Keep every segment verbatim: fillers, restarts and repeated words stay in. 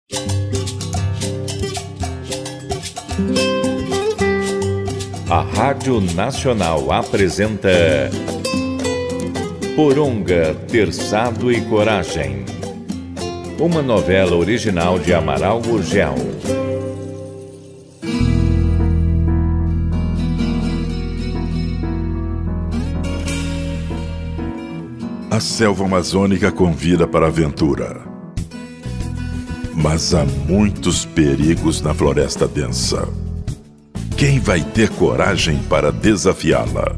A Rádio Nacional apresenta Poronga, Terçado e Coragem. Uma novela original de Amaral Gurgel. A selva amazônica convida para a aventura. Mas há muitos perigos na floresta densa. Quem vai ter coragem para desafiá-la?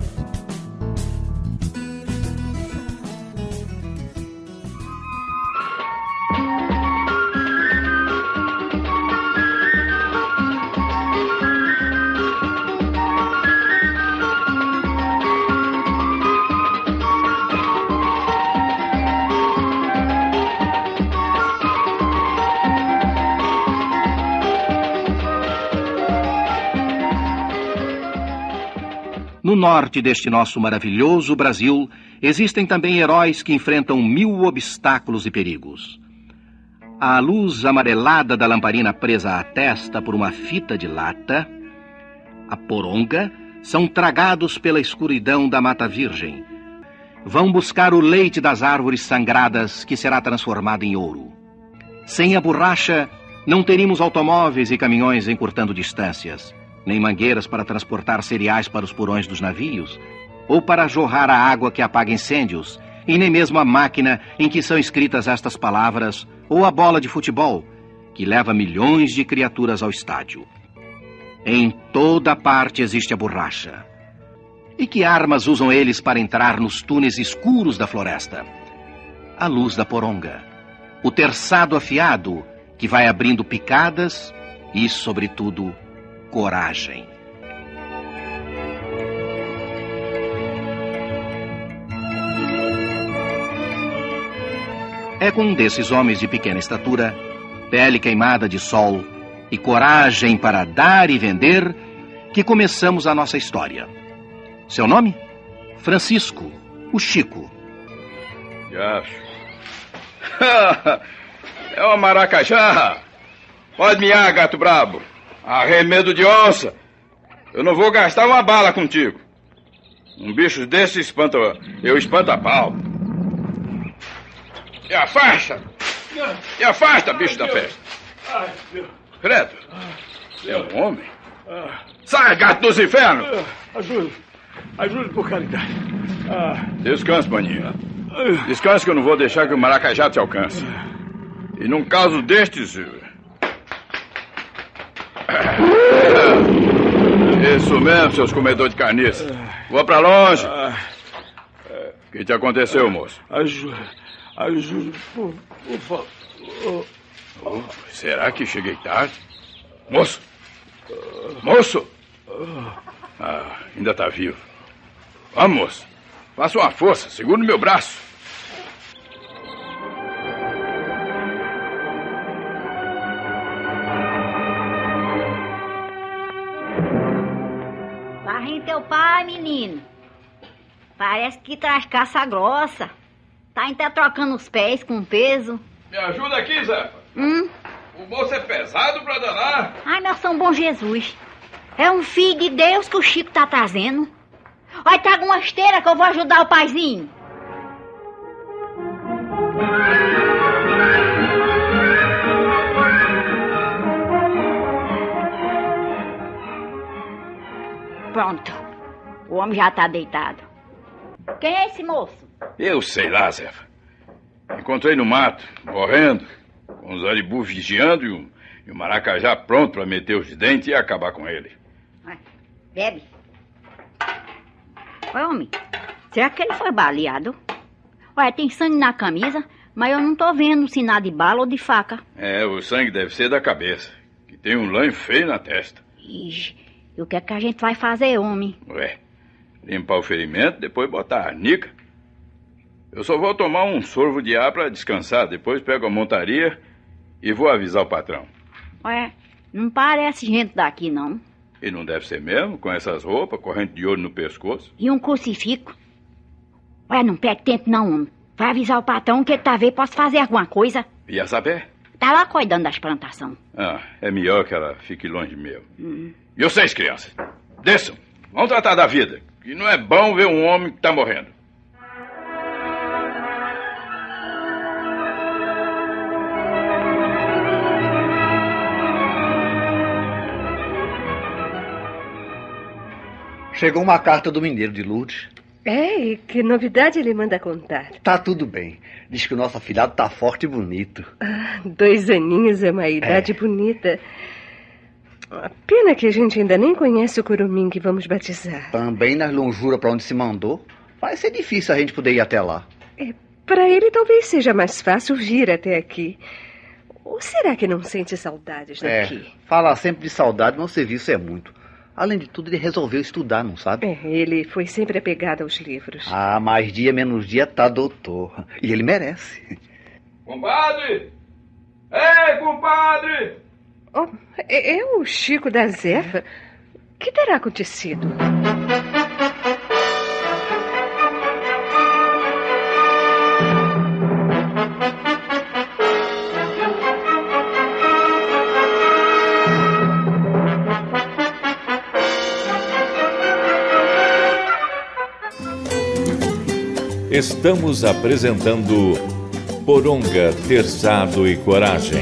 No norte deste nosso maravilhoso Brasil, existem também heróis que enfrentam mil obstáculos e perigos. A luz amarelada da lamparina presa à testa por uma fita de lata, a poronga, são tragados pela escuridão da Mata Virgem. Vão buscar o leite das árvores sangradas que será transformado em ouro. Sem a borracha, não teríamos automóveis e caminhões encurtando distâncias, nem mangueiras para transportar cereais para os porões dos navios, ou para jorrar a água que apaga incêndios, e nem mesmo a máquina em que são escritas estas palavras, ou a bola de futebol, que leva milhões de criaturas ao estádio. Em toda parte existe a borracha. E que armas usam eles para entrar nos túneis escuros da floresta? A luz da poronga, o terçado afiado, que vai abrindo picadas e, sobretudo, coragem. É com um desses homens de pequena estatura, pele queimada de sol e coragem para dar e vender que começamos a nossa história. Seu nome? Francisco, o Chico. Acho. É uma maracajá. Pode miar, gato brabo. Arremedo de onça. Eu não vou gastar uma bala contigo. Um bicho desse espanta... Eu espanto a pau. E afasta! E afasta, bicho da peste. Credo. É um homem. Sai, gato dos infernos! Ajude. Ajude por caridade. Descanse, maninho. Descanse que eu não vou deixar que o maracajá te alcance. E num caso destes... Isso mesmo, seus comedores de carniça. Vou pra longe. O que te aconteceu, moço? Ajuda. Ajuda, por, por favor. Oh, será que cheguei tarde? Moço! Moço! Ah, ainda tá vivo. Vamos, moço. Faça uma força, segura no meu braço. Varrem teu pai, menino. Parece que traz caça grossa. Tá até trocando os pés com peso. Me ajuda aqui, Zé. Hum? O moço é pesado pra danar. Ai, meu São Bom Jesus. É um filho de Deus que o Chico tá trazendo. Olha, traga uma esteira que eu vou ajudar o paizinho. Pronto. O homem já tá deitado. Quem é esse moço? Eu sei lá, Zefa. Encontrei no mato, morrendo, com os aribus vigiando e o, e o maracajá pronto para meter os dentes e acabar com ele. Vai, bebe. Oi, homem, será que ele foi baleado? Olha, tem sangue na camisa, mas eu não tô vendo sinal de bala ou de faca. É, o sangue deve ser da cabeça, que tem um lã feio na testa. Ixi, e o que é que a gente vai fazer, homem? Ué, limpar o ferimento, depois botar a arnica. Eu só vou tomar um sorvo de ar para descansar, depois pego a montaria e vou avisar o patrão. Ué, não parece gente daqui, não. E não deve ser mesmo, com essas roupas, corrente de ouro no pescoço. E um crucifixo. Ué, não perde tempo não, homem. Vai avisar o patrão que ele tá vendo, posso fazer alguma coisa. E a saber? Tá lá cuidando das plantações. Ah, é melhor que ela fique longe mesmo. Hum. E vocês, crianças? Desçam. Vamos tratar da vida. Que não é bom ver um homem que tá morrendo. Chegou uma carta do mineiro de Lourdes. É, e que novidade ele manda contar? Tá tudo bem. Diz que o nosso afilhado tá forte e bonito. Ah, dois aninhos é uma idade é. bonita. A pena que a gente ainda nem conhece o curumim que vamos batizar. Também nas lonjuras pra onde se mandou. Vai ser difícil a gente poder ir até lá. É, pra ele talvez seja mais fácil vir até aqui. Ou será que não sente saudades daqui? É, falar sempre de saudade no serviço é muito. Além de tudo, ele resolveu estudar, não sabe? É, ele foi sempre apegado aos livros. Ah, mais dia, menos dia, tá doutor. E ele merece. Compadre! Ei, compadre! Oh, é, é o Chico da Zefa? O que terá acontecido? Estamos apresentando Poronga, Terçado e Coragem.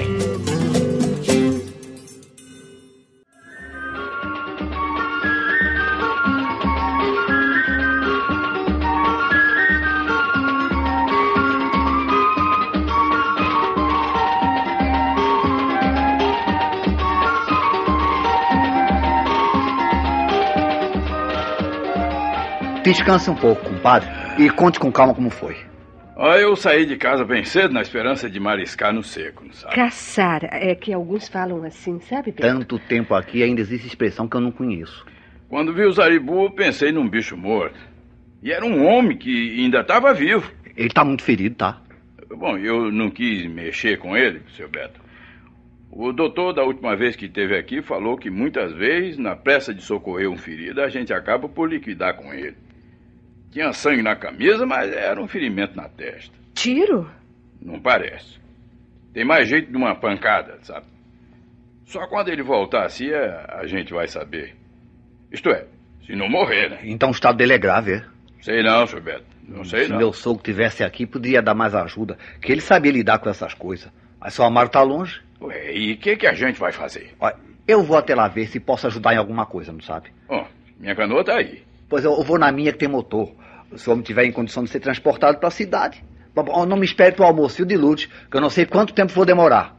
Descanse um pouco, compadre, e conte com calma como foi. Ah, eu saí de casa bem cedo na esperança de mariscar no seco, não sabe? Caçar, é que alguns falam assim, sabe, Pedro? Tanto tempo aqui ainda existe expressão que eu não conheço. Quando vi o zaribu, pensei num bicho morto. E era um homem que ainda estava vivo. Ele tá muito ferido, tá? Bom, eu não quis mexer com ele, seu Beto. O doutor, da última vez que esteve aqui, falou que muitas vezes, na pressa de socorrer um ferido, a gente acaba por liquidar com ele. Tinha sangue na camisa, mas era um ferimento na testa. Tiro? Não parece. Tem mais jeito de uma pancada, sabe? Só quando ele voltar assim, a gente vai saber. Isto é, se não morrer, né? Então o estado dele é grave, é? Sei não, senhor Beto. Não sei se não. Se meu sogro tivesse aqui, poderia dar mais ajuda. Que ele sabia lidar com essas coisas. Mas seu Amaro tá longe. Ué, e o que, que a gente vai fazer? Olha, eu vou até lá ver se posso ajudar em alguma coisa, não sabe? Ó, minha canoa tá aí. Pois eu vou na minha que tem motor. Se o homem tiver em condição de ser transportado para a cidade. Não me espere para o almoço, viu, de Lourdes, que eu não sei quanto tempo vou demorar.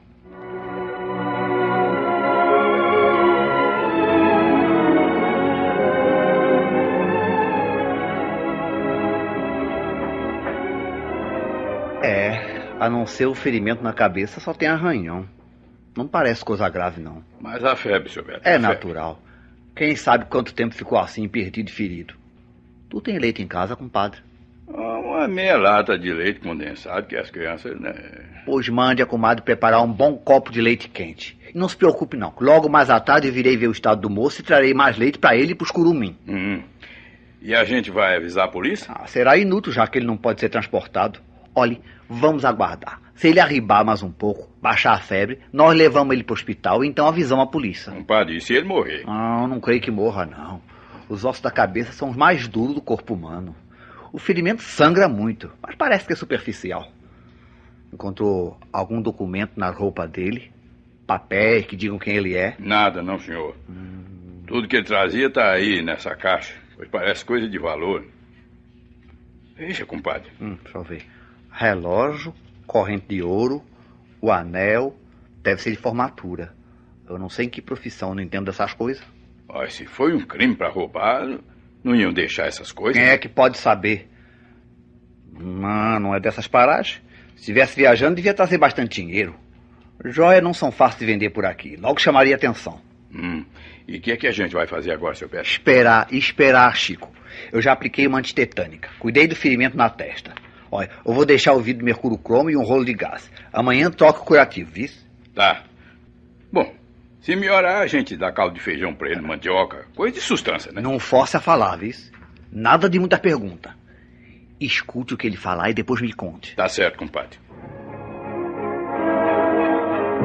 É, a não ser o ferimento na cabeça, só tem arranhão. Não parece coisa grave, não. Mas a febre, senhor Beto. É natural. Quem sabe quanto tempo ficou assim, perdido e ferido. Tu tem leite em casa, compadre? Uma meia lata de leite condensado que as crianças, né? Pois mande a comadre preparar um bom copo de leite quente. E não se preocupe não, logo mais à tarde eu virei ver o estado do moço e trarei mais leite para ele e pros curumim. Uhum. E a gente vai avisar a polícia? Ah, será inútil, já que ele não pode ser transportado. Olhe, vamos aguardar. Se ele arribar mais um pouco, baixar a febre, nós levamos ele pro hospital e então avisamos a polícia. Compadre, e se ele morrer? Não, não creio que morra, não. Os ossos da cabeça são os mais duros do corpo humano. O ferimento sangra muito, mas parece que é superficial. Encontrou algum documento na roupa dele? Papéis que digam quem ele é? Nada, não, senhor. Hum... Tudo que ele trazia está aí nessa caixa, pois parece coisa de valor. Veja, compadre. Hum, deixa eu ver. Relógio, corrente de ouro, o anel, deve ser de formatura. Eu não sei em que profissão, não entendo dessas coisas. Mas se foi um crime para roubar, não iam deixar essas coisas? Quem é que pode saber? Não, não é dessas paragens. Se estivesse viajando, devia trazer bastante dinheiro. Joias não são fáceis de vender por aqui. Logo chamaria atenção. Hum. E o que é que a gente vai fazer agora, seu Pedro? Esperar, esperar, Chico. Eu já apliquei uma antitetânica. Cuidei do ferimento na testa. Olha, eu vou deixar o vidro de mercúrio cromo e um rolo de gás. Amanhã troca o curativo, viu? Tá. Bom, se melhorar, a gente dá caldo de feijão pra ele, mandioca, coisa de sustância, né? Não force a falar, viu? Nada de muita pergunta. Escute o que ele falar e depois me conte. Tá certo, compadre.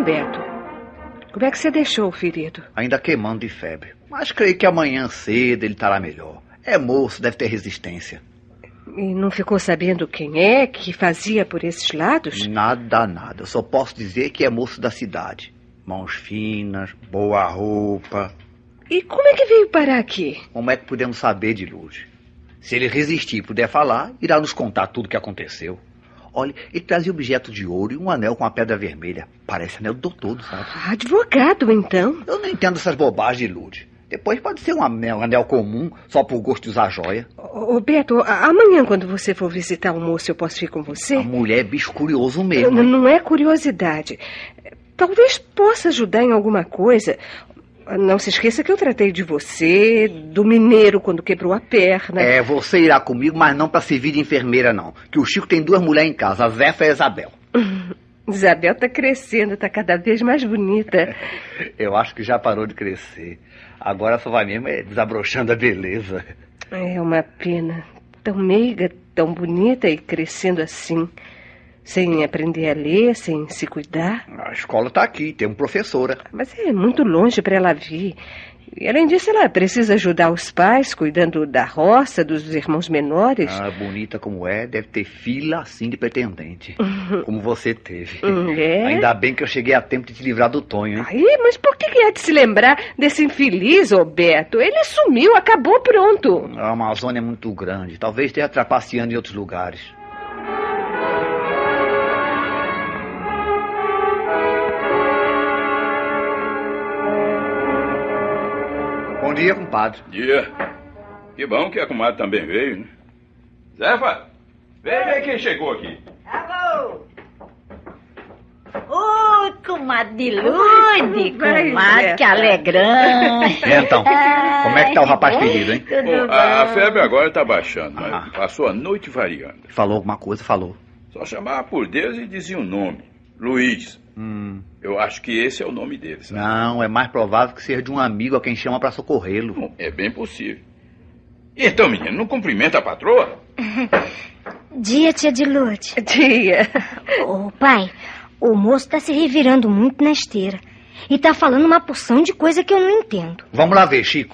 hein, Beto? Como é que você deixou o ferido? Ainda queimando de febre. Mas creio que amanhã cedo ele estará melhor. É moço, deve ter resistência. E não ficou sabendo quem é que fazia por esses lados? Nada, nada. Eu só posso dizer que é moço da cidade. Mãos finas, boa roupa. E como é que veio parar aqui? Como é que podemos saber de Lourdes? Se ele resistir e puder falar, irá nos contar tudo o que aconteceu. Olha, ele trazia objeto de ouro e um anel com a pedra vermelha. Parece anel do doutor, sabe? Ah, advogado, então? Eu não entendo essas bobagens de Lourdes. Depois pode ser um anel, um anel comum, só por gosto de usar joia. Ô, Beto, a- amanhã quando você for visitar o moço, eu posso ir com você? A mulher é bicho curioso mesmo. Não, não é curiosidade. Talvez possa ajudar em alguma coisa. Não se esqueça que eu tratei de você, do mineiro quando quebrou a perna. É, você irá comigo, mas não para servir de enfermeira, não. Que o Chico tem duas mulheres em casa, a Zefa e a Isabel. Isabel tá crescendo, tá cada vez mais bonita. Eu acho que já parou de crescer. Agora só vai mesmo é desabrochando a beleza. É uma pena. Tão meiga, tão bonita e crescendo assim. Sem aprender a ler, sem se cuidar. A escola está aqui, tem uma professora. Mas é muito longe para ela vir. E além disso, ela precisa ajudar os pais, cuidando da roça, dos irmãos menores. Ah, bonita como é, deve ter fila assim de pretendente. Como você teve. É? Ainda bem que eu cheguei a tempo de te livrar do Tonho, hein? Ai, mas por que que é de se lembrar desse infeliz, ô Beto? Ele sumiu, acabou, pronto. A Amazônia é muito grande, talvez esteja trapaceando em outros lugares. Bom dia, compadre. Dia. Que bom que a comadre também veio, né? Zefa, vem ver quem chegou aqui. Alô! Oi, comadre de Lude, Vai, comadre, Zé. que alegrão. E então, como é que tá o rapaz ferido, hein? Tudo Bom, a, a bom? febre agora tá baixando, mas Ah. passou a noite variando. Falou alguma coisa, falou. Só chamava por Deus e dizia o nome. Luiz. Hum, Eu acho que esse é o nome dele, sabe? não, é mais provável que seja de um amigo a quem chama para socorrê-lo. Bom, é bem possível. Então, menino, não cumprimenta a patroa? Dia, tia de Lourdes. Tia. Ô, pai, o moço tá se revirando muito na esteira. E tá falando uma porção de coisa que eu não entendo. Vamos lá ver, Chico.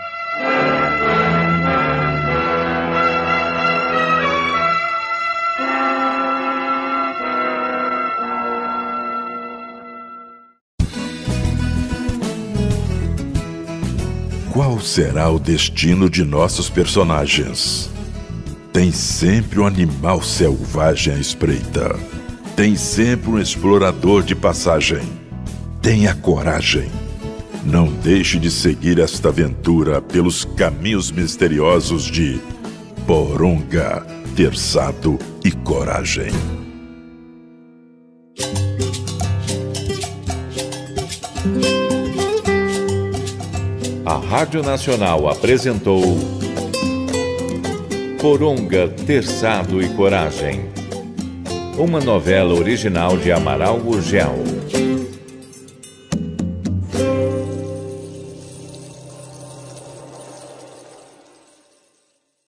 Qual será o destino de nossos personagens? Tem sempre um animal selvagem à espreita. Tem sempre um explorador de passagem. Tenha coragem. Não deixe de seguir esta aventura pelos caminhos misteriosos de Poronga, Terçado e Coragem. A Rádio Nacional apresentou Poronga, Terçado e Coragem, uma novela original de Amaral Gurgel.